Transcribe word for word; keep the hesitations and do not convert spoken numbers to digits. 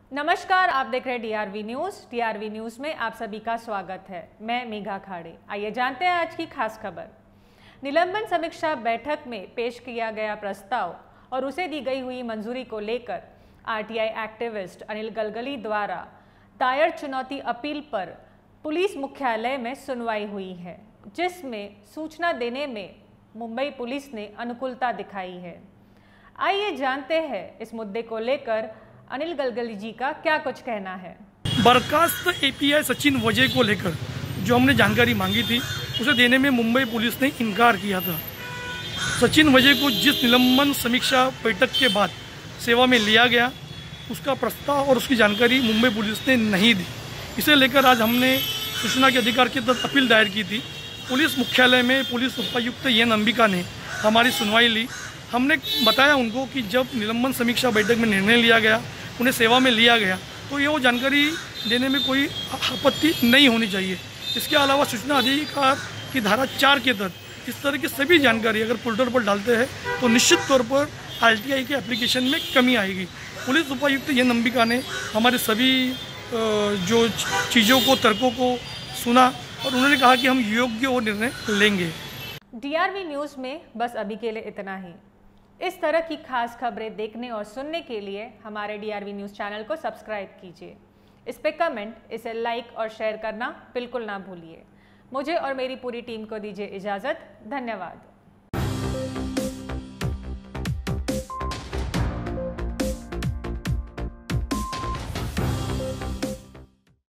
नमस्कार, आप देख रहे हैं डीआरवी न्यूज़। डीआरवी न्यूज़ में आप सभी का स्वागत है। मैं मेघा खाड़े। आइए जानते हैं आज की खास खबर। निलंबन समीक्षा बैठक में पेश किया गया प्रस्ताव और उसे दी गई हुई मंजूरी को लेकर आरटीआई एक्टिविस्ट अनिल गलगली द्वारा दायर चुनौती अपील पर पुलिस मुख्यालय में सुनवाई हुई है, जिसमें सूचना देने में मुंबई पुलिस ने अनुकूलता दिखाई है। आइए जानते हैं इस मुद्दे को लेकर अनिल गलगली जी का क्या कुछ कहना है। बर्खास्त एपीआई सचिन वजय को लेकर जो हमने जानकारी मांगी थी उसे देने में मुंबई पुलिस ने इनकार किया था। सचिन वजय को जिस निलंबन समीक्षा बैठक के बाद सेवा में लिया गया, उसका प्रस्ताव और उसकी जानकारी मुंबई पुलिस ने नहीं दी। इसे लेकर आज हमने सूचना के अधिकार के तहत अपील दायर की थी। पुलिस मुख्यालय में पुलिस उपायुक्त एन अंबिका ने हमारी सुनवाई ली। हमने बताया उनको कि जब निलंबन समीक्षा बैठक में निर्णय लिया गया, उन्हें सेवा में लिया गया, तो ये वो जानकारी देने में कोई आपत्ति नहीं होनी चाहिए। इसके अलावा सूचना अधिकार की धारा चार के तहत इस तरह की सभी जानकारी अगर पोर्टल पर डालते हैं तो निश्चित तौर पर आरटीआई के एप्लीकेशन में कमी आएगी। पुलिस उपायुक्त एन अंबिका ने हमारे सभी जो चीज़ों को, तर्कों को सुना और उन्होंने कहा कि हम योग्य वो निर्णय लेंगे। डीआरवी न्यूज़ में बस अभी के लिए इतना ही। इस तरह की खास खबरें देखने और सुनने के लिए हमारे डीआरवी न्यूज़ चैनल को सब्सक्राइब कीजिए। इस पे कमेंट, इसे लाइक और शेयर करना बिल्कुल ना भूलिए। मुझे और मेरी पूरी टीम को दीजिए इजाज़त। धन्यवाद।